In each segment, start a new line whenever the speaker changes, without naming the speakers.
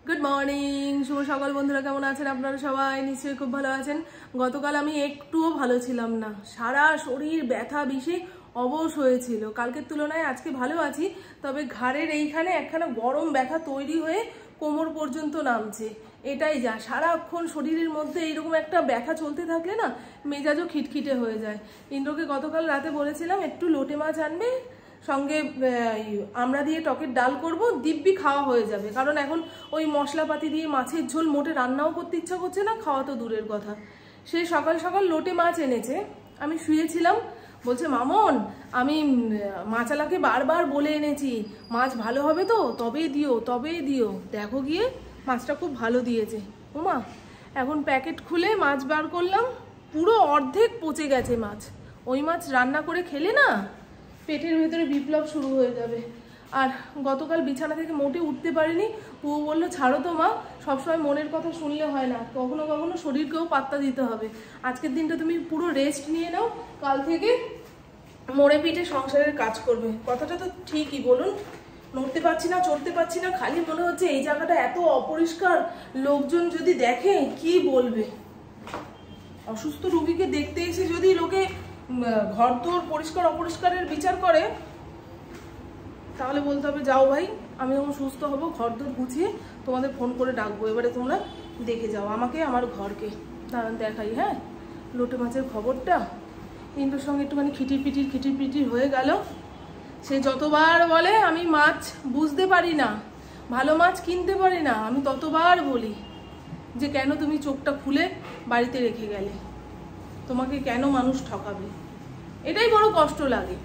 Good morning, শুভ সকাল বন্ধুরা। কেমন আছেন আপনারা? সবাই নিশ্চয়ই খুব ভালো আছেন। গতকাল আমি একটুও ভালো ছিলাম না, সারা শরীর ব্যথা বিষে অবশ হয়েছিল। কালকের তুলনায় আজকে ভালো আছি, তবে ঘাড়ের এইখানে একখানা গরম ব্যথা তৈরি হয়ে কোমর পর্যন্ত নামছে। এটাই যা, সারাক্ষণ শরীরের মধ্যে এইরকম একটা ব্যথা চলতে থাকলে না মেজাজও খিটখিটে হয়ে যায়। ইন্দ্রকে গতকাল রাতে বলেছিলাম একটু লোটে মাছ আনবে, সঙ্গে আমরা দিয়ে টকের ডাল করব, দিব্যি খাওয়া হয়ে যাবে। কারণ এখন ওই মশলাপাতি দিয়ে মাছের ঝোল মোটে রান্নাও করতে ইচ্ছা করছে না, খাওয়া তো দূরের কথা। সে সকাল সকাল লোটে মাছ এনেছে, আমি শুয়েছিলাম, বলছে মামন আমি মাছালাকে বারবার বলে এনেছি মাছ ভালো হবে তো তবে দিও তবে দিও। দেখো গিয়ে মাছটা খুব ভালো দিয়েছে। ওমা, এখন প্যাকেট খুলে মাছ বার করলাম, পুরো অর্ধেক পচে গেছে মাছ। ওই মাছ রান্না করে খেলে না পেটের ভেতরে বিপ্লব শুরু হয়ে যাবে। আর গতকাল বিছানা থেকে মোটে উঠতে পারিনি। ও বললো ছাড়ো তো মা, সবসময় মনের কথা শুনলে হয় না, কখনো কখনো শরীরকেও পাত্তা দিতে হবে। আজকের দিনটা তুমি পুরো রেস্ট নিয়ে নাও, কাল থেকে মরে পিঠে সংসারের কাজ করবে। কথাটা তো ঠিকই, বলুন। নড়তে পারছি না, চলতে পারছি না, খালি মনে হচ্ছে এই জায়গাটা এত অপরিষ্কার, লোকজন যদি দেখে কি বলবে। অসুস্থ রোগীকে দেখতে এসে যদি লোকে ঘর দোর পরিষ্কার অপরিষ্কারের বিচার করে, তাহলে বলতে হবে যাও ভাই, আমি যখন সুস্থ হব ঘর দোর গুছিয়ে তোমাদের ফোন করে ডাকবো, এবারে তোমরা দেখে যাও আমাকে, আমার ঘরকে। দাঁড়ান দেখাই। হ্যাঁ, লোটে মাছের খবরটা ইন্দ্রর সঙ্গে একটুখানি খিটির হয়ে গেল। সে যতবার বলে আমি মাছ বুঝতে পারি না, ভালো মাছ কিনতে পারি না, আমি ততবার বলি যে কেন তুমি চোখটা খুলে বাড়িতে রেখে গেলে, তোমাকে কেন মানুষ ঠকাবে। এটাই বড় কষ্ট লাগে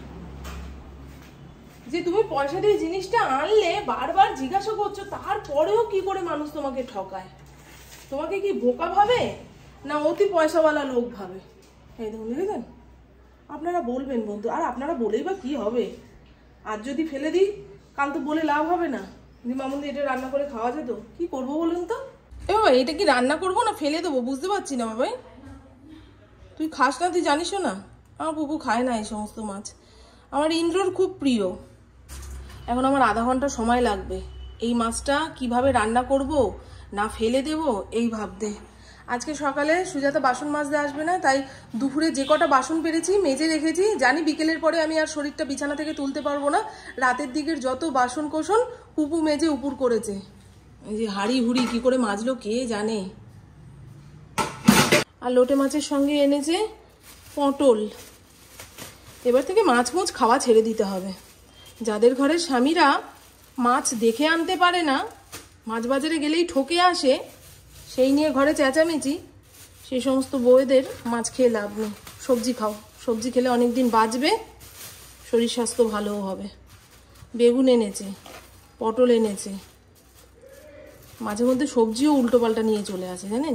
যে তুমি পয়সা দিয়ে জিনিসটা আনলে বারবার জিজ্ঞাসা করছো, তারপরেও কি করে মানুষ তোমাকে ঠকায়। তোমাকে কি বোকা ভাবে না অতি পয়সাওয়ালা লোক ভাবে? এই দেখুন, দেখেছেন? আপনারা বলবেন বন্ধু, আর আপনারা বলেই বা কি হবে? আজ যদি ফেলে দিই, কাল তো বলে লাভ হবে না যে মামুন এটা রান্না করে খাওয়া যেত। কি করবো বলুন তো? এ বাবা, এটা কি রান্না করবো না ফেলে দেবো বুঝতে পারছি না বাবাই। তুই খাস না, তুই জানিস না আমার পুপু খায় না এই সমস্ত মাছ। আমার ইন্দ্রর খুব প্রিয়। এখন আমার আধা ঘন্টা সময় লাগবে এই মাছটা কিভাবে রান্না করব, না ফেলে দেব এই ভাবতে। আজকে সকালে সুজাতা বাসন মাজতে আসবে না, তাই দুপুরে যে কটা বাসন পেরেছি মেজে রেখেছি। জানি বিকেলের পরে আমি আর শরীরটা বিছানা থেকে তুলতে পারবো না, রাতের দিকের যত বাসন কোসন পুপু মেজে উপুর করেছে। এই যে হাড়ি হুড়ি কি করে মাজলো কে জানে। আর লোটে মাছের সঙ্গে এনেছে পটল। এবার থেকে মাছ মোছ খাওয়া ছেড়ে দিতে হবে। যাদের ঘরের স্বামীরা মাছ দেখে আনতে পারে না, মাছ বাজারে গেলেই ঠকে আসে, সেই নিয়ে ঘরে চেঁচামেচি, সেই সমস্ত বউয়েদের মাছ খেয়ে লাভ নেই। সবজি খাও, সবজি খেলে অনেক দিন বাঁচবে, শরীর স্বাস্থ্য ভালোও হবে। বেগুন এনেছে, পটল এনেছে, মাঝে মধ্যে সবজিও উল্টোপাল্টা নিয়ে চলে আসে জানেন।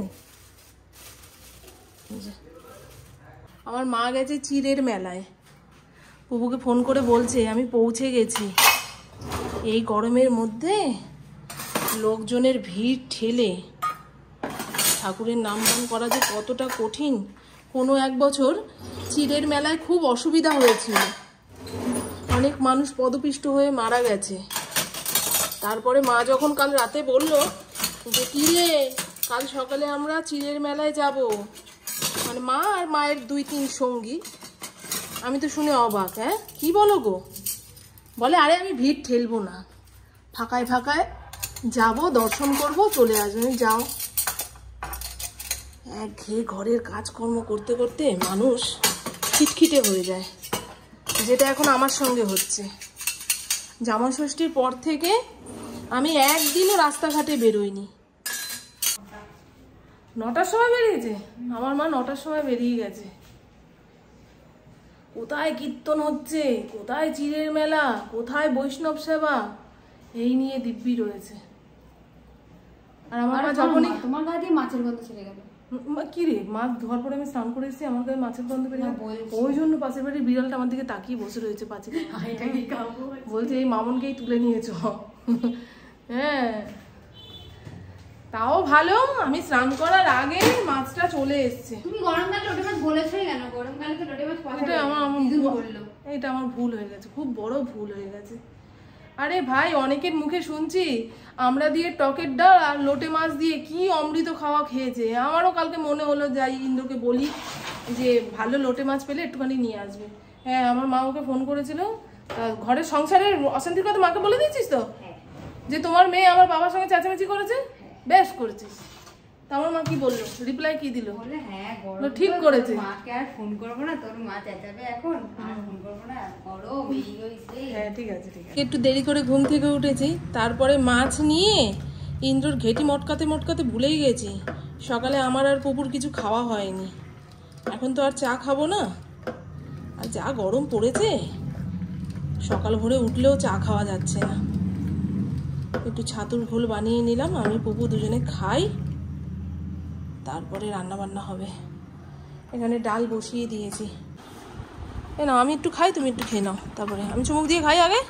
আমার মা গেছে চিড়ের মেলায়, পুপুকে ফোন করে বলছে আমি পৌঁছে গেছি। এই গরমের মধ্যে লোকজনের ভিড় ঠেলে ঠাকুরের নাম গান করা যে কতটা কঠিন। কোনো এক বছর চিড়ের মেলায় খুব অসুবিধা হয়েছিল, অনেক মানুষ পদপিষ্ট হয়ে মারা গেছে। তারপরে মা যখন কাল রাতে বলল যে কি রে কাল সকালে আমরা চিড়ের মেলায় যাব, মানে মা আর মায়ের 2-3 সঙ্গী, আমি তো শুনে অবাক। হ্যাঁ কি বলো গো? বলে আরে আমি ভিড় ঠেলবো না, ফাঁকায় ফাঁকায় যাবো, দর্শন করব, চলে আসবে। যাও, একঘেয়ে ঘরের কাজকর্ম করতে করতে মানুষ খিটখিটে হয়ে যায়, যেটা এখন আমার সঙ্গে হচ্ছে। জামা ষষ্ঠীর পর থেকে আমি একদিনও রাস্তাঘাটে বেরোইনি। 9টার সময় বেরিয়েছে আমার মা, 9টার সময় বেরিয়ে গেছে। কোথায় কীর্তন হচ্ছে, কোথায় চিড়ের মেলা, কোথায় বৈষ্ণব সেবা, এই নিয়ে দিব্যি রয়েছে। আর আমার মা যখনই
তোমার গা দিয়ে মাছের গন্ধ ছেড়ে গেল।
কি রে, মাছ ধোয়ার পরে আমি স্নান করে এসেছি, আমার গায়ে মাছের গন্ধ বেরিয়ে, ওই জন্য পাশের বাড়ির বিড়ালটা আমার দিকে তাকিয়ে বসে রয়েছে পাঁচিল, বলছে এই মামনকেই তুলে নিয়েছ। হ্যাঁ, তাও ভালো আমি স্নান করার আগে মাছটা চলে এসছে।
তুমি গরমকালে লোটে মাছ বলেছই কেন? গরমকালে তো লোটে মাছ পছন্দ।
এটা আমার ভুল হয়ে গেছে, খুব বড় ভুল হয়ে গেছে। আরে ভাই, অনেকের মুখে শুনছি আমরা দিয়ে টকের ডাল আর লোটে মাছ দিয়ে কি অমৃত খাওয়া খেয়েছে। আমারও কালকে মনে হলো যাই ইন্দ্রকে বলি যে ভালো লোটে মাছ পেলে একটুখানি নিয়ে আসবে। হ্যাঁ, আমার মা ওকে ফোন করেছিল। ঘরের সংসারের অশান্তির কথা মাকে বলে দিয়েছিস তো, যে তোমার মেয়ে আমার বাবার সঙ্গে চেঁচামেচি করেছে? বেশ করেছিস। তা আমার মা কি বললো, রিপ্লাই কি দিল?
হ্যাঁ
ঠিক করেছে।
মাকে আর ফোন করবো না, তোর মা চেঁচাবে এখন, আর ফোন করবো না, গরম এই হইছে।
হ্যাঁ ঠিক আছে ঠিক আছে। একটু দেরি করে ঘুম থেকে উঠেছি, তারপরে মাছ নিয়ে ইন্দ্রর ঘেটি মটকাতে মটকাতে ভুলেই গেছি। সকালে আমার আর পুকুর কিছু খাওয়া হয়নি। এখন তো আর চা খাবো না, আর যা গরম পড়েছে সকাল ভোরে উঠলেও চা খাওয়া যাচ্ছে না। একটু ছাতুর ঘোল বানিয়ে নিলাম, আমি পুপু দুজনে খাই, তারপরে রান্না বান্না হবে। এখানে ডাল বসিয়ে দিয়েছি। না আমি একটু খাই, তুমি একটু খেয়ে নাও, তারপরে আমি চুমুক দিয়ে খাই আগে।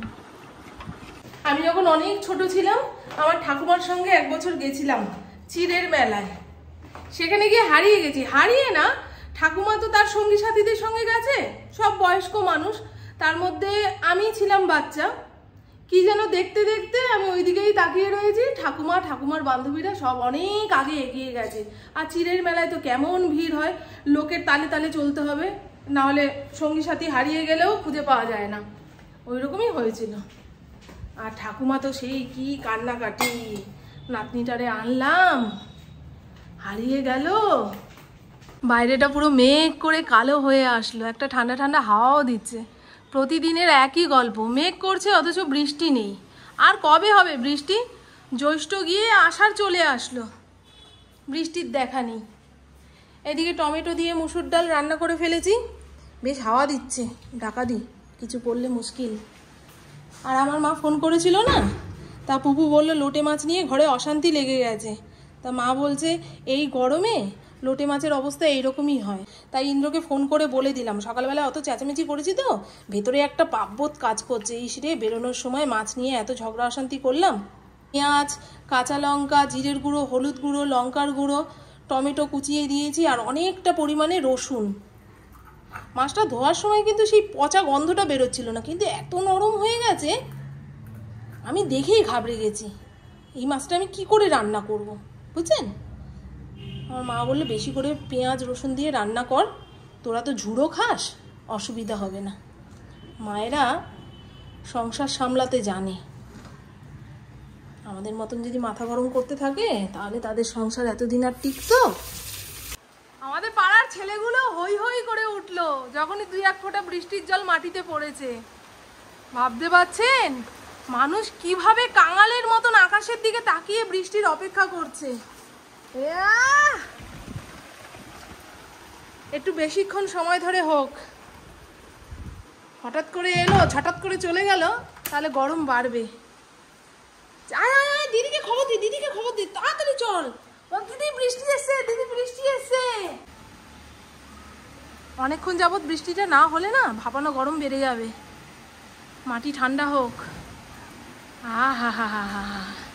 আমি যখন অনেক ছোট ছিলাম আমার ঠাকুমার সঙ্গে এক বছর গেছিলাম চিড়ের মেলায়। সেখানে গিয়ে হারিয়ে গেছি। হারিয়ে না, ঠাকুমা তো তার সঙ্গী সাথীদের সঙ্গে গেছে, সব বয়স্ক মানুষ, তার মধ্যে আমি ছিলাম বাচ্চা। কি যেন দেখতে দেখতে আমি ওইদিকেই তাকিয়ে রয়েছি, ঠাকুমার বান্ধবীরা সব অনেক আগে এগিয়ে গেছে। আর চিড়ের মেলায় তো কেমন ভিড় হয়, লোকের তালে তালে চলতে হবে, না হলে সঙ্গী সাথী হারিয়ে গেলেও খুঁজে পাওয়া যায় না। ওই রকমই হয়েছিল। আর ঠাকুমা তো সেই কি কান্নাকাটি, নাতনিটারে আনলাম, হারিয়ে গেল। বাইরেটা পুরো মেঘ করে কালো হয়ে আসলো, একটা ঠান্ডা ঠান্ডা হাওয়াও দিচ্ছে। প্রতিদিনের একই গল্প, মেঘ করছে অথচ বৃষ্টি নেই। আর কবে হবে বৃষ্টি? জ্যৈষ্ঠ গিয়ে আষাঢ় চলে আসলো, বৃষ্টির দেখা নেই। এদিকে টমেটো দিয়ে মুসুর ডাল রান্না করে ফেলেছি, বেশ হাওয়া দিচ্ছে, ঢাকা দিই, কিছু পড়লে মুশকিল। আর আমার মা ফোন করেছিল না, তা পুপু বললো লোটে মাছ নিয়ে ঘরে অশান্তি লেগে গেছে। তা মা বলছে এই গরমে লোটে মাছের অবস্থা এইরকমই হয়। তাই ইন্দ্রকে ফোন করে বলে দিলাম, সকালবেলা অত চেঁচামেচি করেছি তো ভেতরে একটা পাপবোধ কাজ করছে, এই সিরে বেরোনোর সময় মাছ নিয়ে এত ঝগড়া অশান্তি করলাম। পেঁয়াজ, কাঁচা লঙ্কা, জিরের গুঁড়ো, হলুদ গুঁড়ো, লঙ্কার গুঁড়ো, টমেটো কুচিয়ে দিয়েছি, আর অনেকটা পরিমাণে রসুন। মাছটা ধোয়ার সময় কিন্তু সেই পচা গন্ধটা বেরোচ্ছিল না, কিন্তু এত নরম হয়ে গেছে আমি দেখেই ঘাবড়ে গেছি। এই মাছটা আমি কি করে রান্না করব, বুঝছেন? আমার মা বললো বেশি করে পেঁয়াজ রসুন দিয়ে রান্না কর, তোরা তো ঝুড়ো খাস, অসুবিধা হবে না। মায়েরা সংসার সামলাতে জানে। আমাদের মতন যদি মাথা গরম করতে থাকে তাহলে তাদের সংসার এতদিন আর টিকতো? আমাদের পাড়ার ছেলেগুলো হই হই করে উঠলো যখনই 2-1 ফোঁটা বৃষ্টির জল মাটিতে পড়েছে। ভাবতে পারছেন মানুষ কিভাবে কাঙালের মতন আকাশের দিকে তাকিয়ে বৃষ্টির অপেক্ষা করছে। একটু বেশিক্ষণ সময় ধরে হোক, হঠাৎ করে এলো হঠাৎ করে চলে গেল, তাহলে গরম বাড়বে। দিদিকে খবর দি, দিদিকে খবর দি, তাড়াতাড়ি চল, দিদি বৃষ্টি এসছে, দিদি বৃষ্টি এসছে। অনেকক্ষণ যাবৎ বৃষ্টিটা না হলে না ভাপানো গরম বেড়ে যাবে। মাটি ঠান্ডা হোক। হা হা হা হা।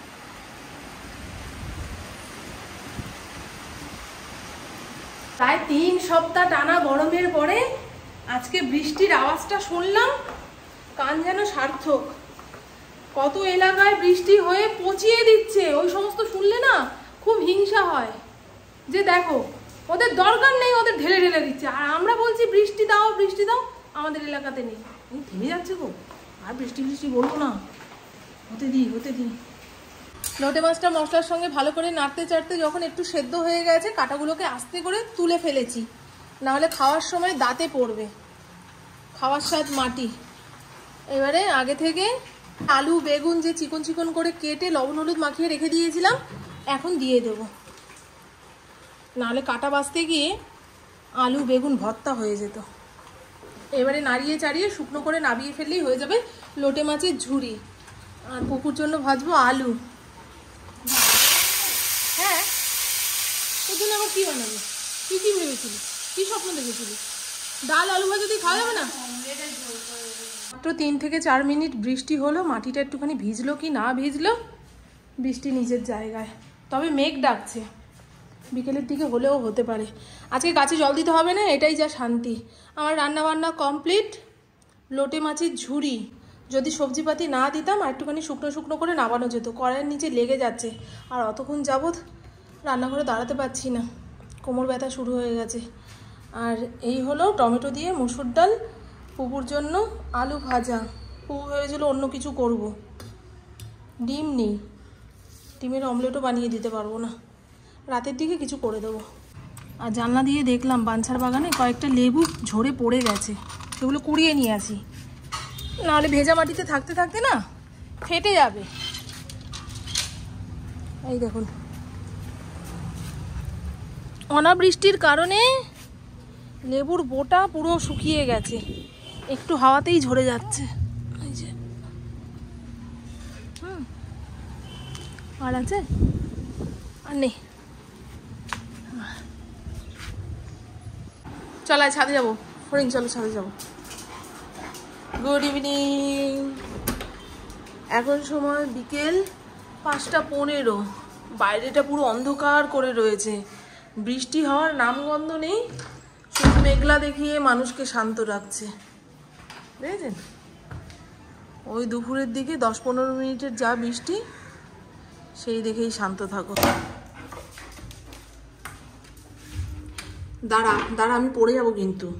প্রায় 3 সপ্তাহ টানা গরমের পরে আজকে বৃষ্টির আওয়াজটা শুনলাম, কান যেন সার্থক। কত এলাকায় বৃষ্টি হয়ে পচিয়ে দিচ্ছে, ওই সমস্ত শুনলে না খুব হিংসা হয়, যে দেখো ওদের দরকার নেই, ওদের ঢেলে ঢেলে দিচ্ছে, আর আমরা বলছি বৃষ্টি দাও বৃষ্টি দাও, আমাদের এলাকাতে নেই। থেমে যাচ্ছে গো, আর বৃষ্টি বৃষ্টি বলবো না, হতে দিই হতে দিই। লোটে মাছটা মশলার সঙ্গে ভালো করে নাড়তে চাড়তে যখন একটু সেদ্ধ হয়ে গেছে, কাঁটাগুলোকে আস্তে করে তুলে ফেলেছি, নাহলে খাওয়ার সময় দাঁতে পড়বে। খাওয়ার স্বাদ মাটি। এবারে আগে থেকে আলু বেগুন যে চিকন চিকন করে কেটে লবণ হলুদ মাখিয়ে রেখে দিয়েছিলাম এখন দিয়ে দেবো, নাহলে কাটা বাছতে গিয়ে আলু বেগুন ভর্তা হয়ে যেত। এবারে নাড়িয়ে চাড়িয়ে শুকনো করে নামিয়ে ফেললেই হয়ে যাবে লোটে মাছের ঝুড়ি। আর পুকুর জন্য ভাজবো আলু। হ্যাঁ, ওর জন্য আবার কি বানাবো? কি কি ভেবেছিলি, কি স্বপ্ন দেখেছিলি? ডাল আলু ভাজা দিয়ে খাওয়া যাবে না? মাত্র 3 থেকে 4 মিনিট বৃষ্টি হলো, মাটিটা একটুখানি ভিজলো কি না ভিজলো, বৃষ্টি নিজের জায়গায়। তবে মেঘ ডাকছে, বিকেলের দিকে হলেও হতে পারে। আজকে গাছে জল দিতে হবে না, এটাই যা শান্তি। আমার রান্না বান্না কমপ্লিট। লোটে মাছের ঝুড়ি যদি সবজিপাতি না দিতাম আর একটুখানি শুকনো শুকনো করে নামানো যেত, কড়াইয়ের নিচে লেগে যাচ্ছে। আর অতক্ষণ যাবৎ রান্নাঘরে দাঁড়াতে পারছি না, কোমর ব্যথা শুরু হয়ে গেছে। আর এই হলো টমেটো দিয়ে মসুর ডাল, পুপুর জন্য আলু ভাজা। পুপু ভেবেছিল অন্য কিছু করব, ডিম নেই, ডিমের অমলেটও বানিয়ে দিতে পারবো না, রাতের দিকে কিছু করে দেবো। আর জানলা দিয়ে দেখলাম বাঞ্ছার বাগানে কয়েকটা লেবু ঝরে পড়ে গেছে, সেগুলো কুড়িয়ে নিয়ে আসি, নাহলে ভেজা মাটিতে থাকতে থাকতে না ফেটে যাবে। এই দেখুন, অনাবৃষ্টির কারণে লেবুর বোটা পুরো শুকিয়ে গেছে, একটু হাওয়াতেই ঝরে যাচ্ছে। এই যে আর আছে আর নেই। চল আয় ছাদে যাবো, ফরিং চলো ছাদে যাবো। গুড ইভিনিং, এখন সময় বিকেল 5:15। বাইরেটা পুরো অন্ধকার করে রয়েছে, বৃষ্টি হওয়ার নামগন্ধ নেই, শুধু মেঘলা দেখিয়ে মানুষকে শান্ত রাখছে। বুঝেছেন, ওই দুপুরের দিকে 10-15 মিনিটের যা বৃষ্টি, সেই দেখেই শান্ত থাকো। দাঁড়া দাঁড়া, আমি পড়ে যাবো কিন্তু।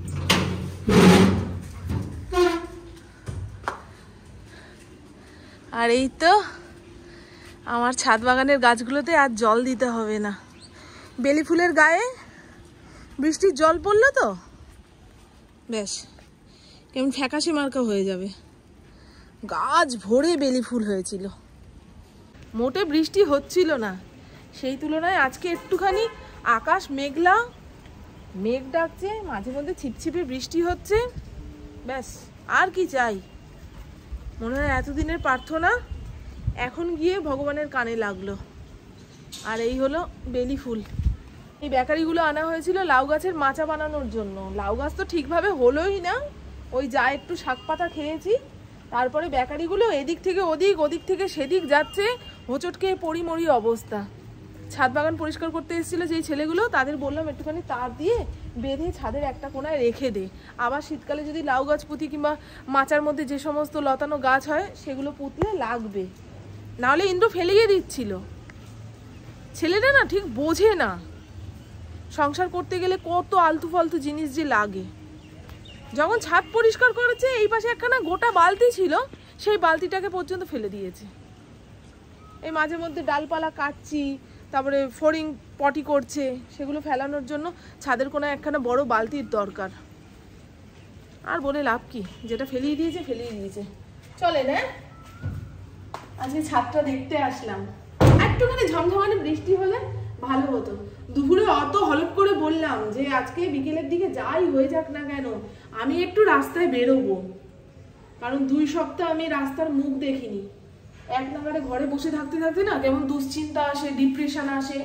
আর এই তো আমার ছাদ বাগানের গাছগুলোতে আর জল দিতে হবে না, বেলি ফুলের গায়ে বৃষ্টির জল পড়লো তো ব্যাস কেমন ফ্যাকাশে মার্কা হয়ে যাবে। গাছ ভরে বেলি ফুল হয়েছিল, মোটে বৃষ্টি হচ্ছিল না, সেই তুলনায় আজকে একটুখানি আকাশ মেঘলা, মেঘ ডাকছে, মাঝে মধ্যে ছিপছিপে বৃষ্টি হচ্ছে, ব্যাস আর কি চাই। মনে হয় এতদিনের প্রার্থনা এখন গিয়ে ভগবানের কানে লাগলো। আর এই হলো বেলি ফুল। এই বেকারিগুলো আনা হয়েছিল লাউ গাছের মাচা বানানোর জন্য। লাউ গাছ তো ঠিকভাবে হলোই না, ওই যা একটু শাক পাতা খেয়েছি, তারপরে বেকারিগুলো এদিক থেকে ওদিক, ওদিক থেকে সেদিক যাচ্ছে, হোঁচটকে পরিমরি অবস্থা। ছাদ বাগান পরিষ্কার করতে এসেছিলো যেই ছেলেগুলো, তাদের বললাম একটুখানি তার দিয়ে বেঁধে ছাদের একটা কোনায় রেখে দে, আবার শীতকালে যদি লাউ গাছ পুঁতি কিংবা মাচার মধ্যে যে সমস্ত লতানো গাছ হয় সেগুলো পুঁতলে লাগবে, নাহলে ইন্দ্র ফেলিয়ে দিচ্ছিল। ছেলেটা না ঠিক বোঝে না, সংসার করতে গেলে কত আলতু ফালতু জিনিস যে লাগে। যখন ছাদ পরিষ্কার করেছে, এই পাশে একখানা গোটা বালতি ছিল, সেই বালতিটাকে পর্যন্ত ফেলে দিয়েছে। এই মাঝে মধ্যে ডালপালা কাটছি, তারপরে ফড়িং পটি করছে, সেগুলো ফেলানোর জন্য ছাদের কোনায় একখানা বড় বালতির দরকার। আর বলে লাভ কি, যেটা ফেলিয়ে দিয়েছে ফেলিয়ে দিয়েছে। চলে না, আজকে ছাদটা দেখতে আসলাম। একটুখানি ঝমঝমানি বৃষ্টি হলে ভালো হতো। দুপুরে অত হলপ করে বললাম যে আজকে বিকেলের দিকে যাই হয়ে যাক না কেন আমি একটু রাস্তায় বেরোবো, কারণ 2 সপ্তাহ আমি রাস্তার মুখ দেখিনি। এক নাগারে ঘরে বসে থাকতে থাকতে না কেমন দুশ্চিন্তা আসে, ডিপ্রেশন আসে।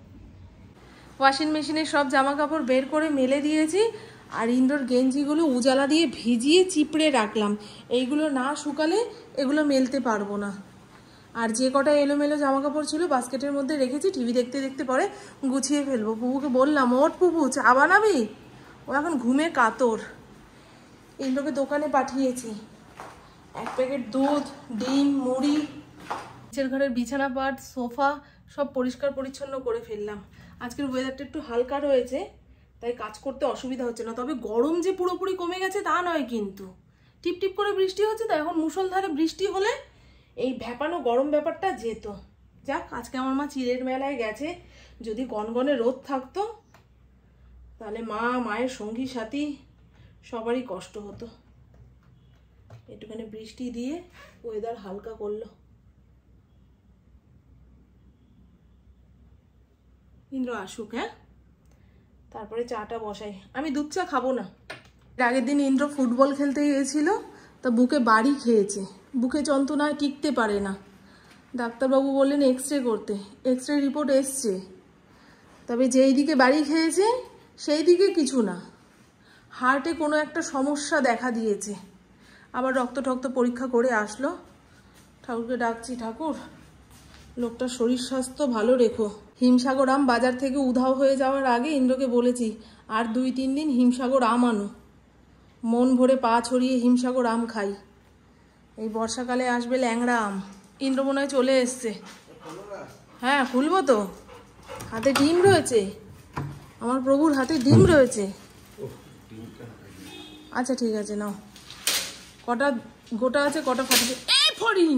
ওয়াশিং মেশিনে সব জামা কাপড় বের করে মেলে দিয়েছি, আর ইন্ডোর গেঞ্জিগুলো উজালা দিয়ে ভিজিয়ে চিপড়ে রাখলাম। এইগুলো না শুকালে এগুলো মেলতে পারবো না। আর যে কটা এলোমেলো জামা কাপড় ছিল বাস্কেটের মধ্যে রেখেছি, টিভি দেখতে দেখতে পরে গুছিয়ে ফেলবো। পুপুকে বললাম, ওঠ পুপু, চা বানাবি? ও এখন ঘুমে কাতর। ইন্দ্রকে দোকানে পাঠিয়েছি, 1 প্যাকেট দুধ, ডিম, মুড়ি। নিচের ঘরের বিছানা পাট, সোফা সব পরিষ্কার পরিচ্ছন্ন করে ফেললাম। আজকের ওয়েদারটা একটু হালকা রয়েছে, তাই কাজ করতে অসুবিধা হচ্ছে না। তবে গরম যে পুরোপুরি কমে গেছে তা নয় কিন্তু, টিপ টিপ করে বৃষ্টি হচ্ছে, তো এখন মুষলধারে বৃষ্টি হলে এই ভ্যাপানো গরম ব্যাপারটা যেত। যাক, আজকে আমার মা চিড়ের মেলায় গেছে। যদি গনগনে রোদ থাকতো তাহলে মায়ের সঙ্গী সাথী সবারই কষ্ট হতো। একটুখানি বৃষ্টি দিয়ে ওয়েদার হালকা করলো। ইন্দ্র আসুক, হ্যাঁ, তারপরে চাটা বসাই। আমি দুধ চা খাবো না। আগের দিন ইন্দ্র ফুটবল খেলতে গিয়েছিল, তা বুকে বাড়ি খেয়েছে, বুকে যন্ত্রণায় টিকতে পারে না। ডাক্তারবাবু বললেন এক্সরে করতে, এক্সরে রিপোর্ট এসছে, তবে যেই দিকে বাড়ি খেয়েছে সেই দিকে কিছু না, হার্টে কোনো একটা সমস্যা দেখা দিয়েছে। আবার রক্ত টক্ত পরীক্ষা করে আসলো। ঠাকুরকে ডাকছি, ঠাকুর লোকটার শরীর স্বাস্থ্য ভালো রেখো। হিমসাগর আম বাজার থেকে উধাও হয়ে যাওয়ার আগে ইন্দ্রকে বলেছি, আর 2-3 দিন হিমসাগর আম আনো, মন ভরে পা ছড়িয়ে হিমসাগর আম খাই। এই বর্ষাকালে আসবে ল্যাংড়া আম। ইন্দ্র মনে হয় চলে এসছে। হ্যাঁ খুলবো তো, হাতে ডিম রয়েছে, আমার প্রভুর হাতে ডিম রয়েছে। আচ্ছা ঠিক আছে নাও, কটা গোটা আছে কটা ফাটিছে। এই ফড়িং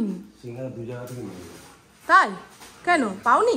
তাই কেন পাওনি?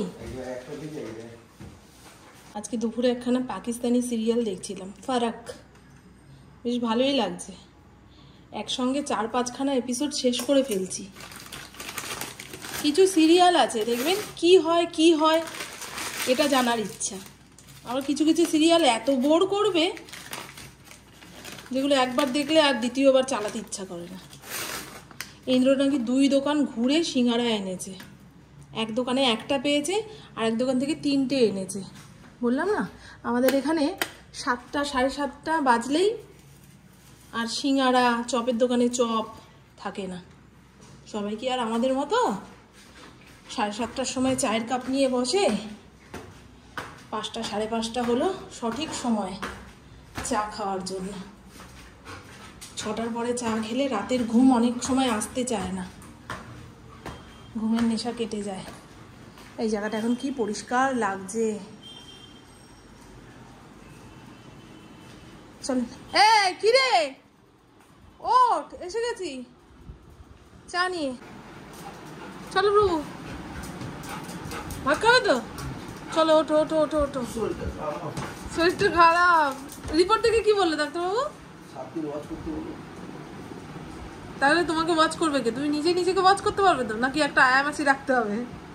আজকে দুপুরে একখানা পাকিস্তানি সিরিয়াল দেখছিলাম, ফারাক, বেশ ভালোই লাগছে। একসঙ্গে 4-5খানা এপিসোড শেষ করে ফেলছি। কিছু সিরিয়াল আছে দেখবেন কি হয় এটা জানার ইচ্ছা। আবার কিছু কিছু সিরিয়াল এত বোর করবে যেগুলো একবার দেখলে আর দ্বিতীয়বার চালাতে ইচ্ছা করে না। ইন্দ্র নাকি 2 দোকান ঘুরে সিঙ্গারা এনেছে। এক দোকানে একটা পেয়েছে, আর এক দোকান থেকে 3টে এনেছে। বললাম না আমাদের এখানে 7টা 7:30 বাজলেই আর সিঙ্গারা চপের দোকানে চপ থাকে না। সবাই কি আর আমাদের মতো 7:30টার সময় চায়ের কাপ নিয়ে বসে? 5টা 5:30 হলো সঠিক সময় চা খাওয়ার জন্য। 6টার পরে চা খেলে রাতের ঘুম অনেক সময় আসতে চায় না, ঘুমের নেশা কেটে যায়। এই জায়গাটা এখন কি পরিষ্কার লাগছে। চল কি রে, ওঠ, এসে গেছি চা নিয়ে। চলো প্রভু, ভাত খাবে তো? চলো ওঠো ওঠো ওঠো ওঠো। শরীরটা খারাপ। রিপোর্ট থেকে কি বললো ডাক্তারবাবু? তাহলে তোমাকে ওয়াচ করবে কে? তুমি নিজেকে ওয়াচ করতে পারবে তো, নাকি একটা আয়ামাসি রাখতে হবে?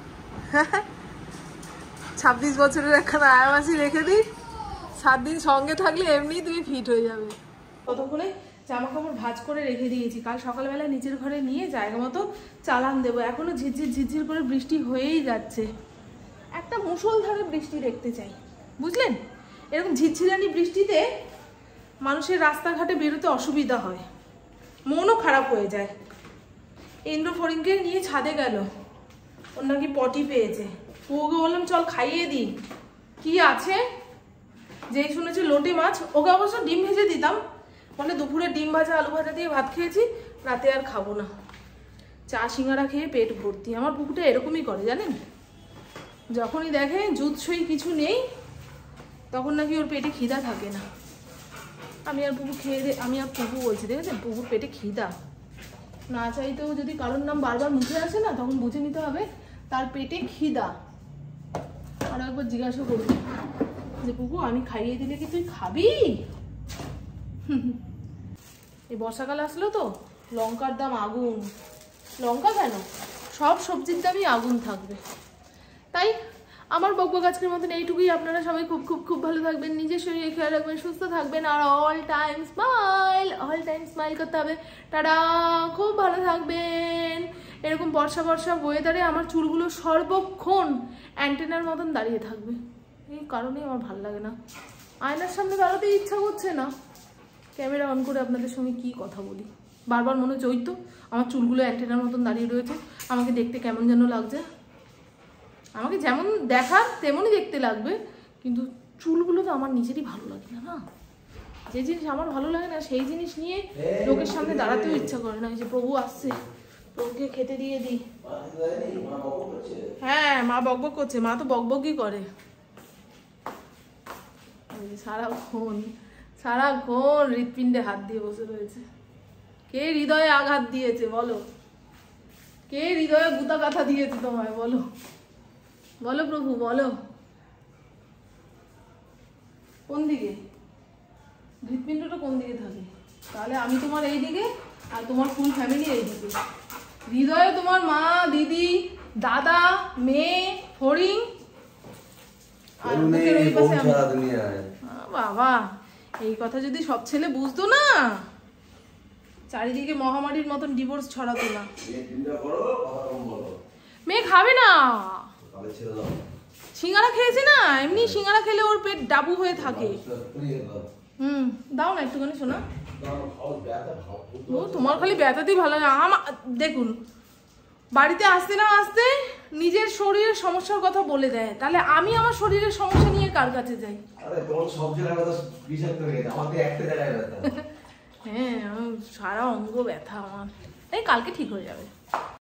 26 বছরের একখানা আয়ামাসি রেখে দিই, 7 দিন সঙ্গে থাকলে এমনি তুমি ফিট হয়ে যাবে। ততক্ষণে জামা কাপড় ভাঁজ করে রেখে দিয়েছি, কাল সকালবেলা নিচের ঘরে নিয়ে জায়গা মতো চালান দেবো। এখনো ঝিরঝির করে বৃষ্টি হয়েই যাচ্ছে। একটা মুষলধারে বৃষ্টি দেখতে চাই, বুঝলেন? এরকম ঝিরঝিরানি বৃষ্টিতে মানুষের রাস্তাঘাটে বেরোতে অসুবিধা হয়, মনও খারাপ হয়ে যায়। ইন্দ্র ফড়িংকে নিয়ে ছাদে গেল, ওর নাকি পটি পেয়েছে। ওকে বললাম চল খাইয়ে দিই। কি আছে যেই শুনেছে লোটে মাছ, ওকে অবশ্য ডিম ভেজে দিতাম, বলে দুপুরে ডিম ভাজা আলু ভাজা দিয়ে ভাত খেয়েছি, রাতে আর খাবো না। চা সিঙ্গারা খেয়ে পেট ভর্তি। আমার পুকুরটা এরকমই করে জানেন, যখনই দেখে জুৎসই কিছু নেই তখন নাকি ওর পেটে খিদা থাকে না। আমি আর পুকু বলছি, দেখেছেন পুকুর পেটে খিদা না চাইতেও যদি কারোর নাম বারবার মুখে আসে না, তখন বুঝে নিতে হবে তার পেটে খিদা। আর একবার জিজ্ঞাসা করবো যে পুকু আমি খাইয়ে দিলে কি তুই খাবি? এই বর্ষাকাল আসলো তো, লঙ্কার দাম আগুন। লঙ্কা কেন, সব সবজির দামই আগুন থাকবে। তাই আমার বকবক আজকের মতন এইটুকুই। আপনারা সবাই খুব খুব খুব ভালো থাকবেন, নিজের শরীরে খেয়াল রাখবেন, সুস্থ থাকবেন, আর অল টাইম স্মাইল করতে হবে। টাটা, খুব ভালো থাকবেন। এরকম বর্ষা ওয়েদারে আমার চুলগুলো সর্বক্ষণ অ্যান্টেনার মতন দাঁড়িয়ে থাকবে। এই কারণে আমার ভালো লাগে না, আয়নার সামনে দাঁড়াতে ইচ্ছা করছে না। ক্যামেরা অন করে আপনাদের সঙ্গে কি কথা বলি, বারবার মনে হচ্ছে ওই তো আমার চুলগুলো অ্যান্টেনার মতন দাঁড়িয়ে রয়েছে, আমাকে দেখতে কেমন যেন লাগছে। আমাকে যেমন দেখার তেমনই দেখতে লাগবে, কিন্তু চুলগুলো তো আমার নিজেরই ভালো লাগে না। না, যে জিনিস আমার ভালো লাগে না সেই জিনিস নিয়ে লোকের সামনে দাঁড়াতেও ইচ্ছা করে না। এই যে প্রভু আসছে, প্রভুকে খেতে দিয়ে দিই। হ্যাঁ মা বকবক করছে, মা তো বকবকই করে সারাক্ষণ হৃৎপিণ্ডে হাত দিয়ে বসে রয়েছে। কে হৃদয়ে আঘাত দিয়েছে বলো? কে হৃদয়ে গুতা কাথা দিয়েছে তোমায় বলো? বলো প্রভু বলো, কোন দিকে হৃৎপিণ্ডটা কোন দিকে থাকে? তাহলে আমি তোমার এই দিকে আর তোমার ফুল ফ্যামিলি এই দিকে। হৃদয়ে তোমার মা, দিদি, দাদা, মেয়ে, ফড়িং, আর বুকের ওই পাশে আমি। বাবা, এই কথা যদি সব ছেলে বুঝতো না, চারিদিকে মহামারীর মতন ডিভোর্স ছড়াতো না। মেয়ে খাবে না, সিঙ্গারা খেয়েছে না, এমনি সিঙ্গারা খেলে ওর পেট ডাবু হয়ে থাকে। দাও না একটুখানি শোনা। তোমার খালি ব্যথাতেই ভালো লাগে। দেখুন, বাড়িতে আসতে না আসতে নিজের শরীরের সমস্যার কথা বলে দেয়, তাহলে আমি আমার শরীরের সমস্যা নিয়ে কার কাছে যাই? হ্যাঁ, সারা অঙ্গ ব্যথা আমার। তাই কালকে ঠিক হয়ে যাবে।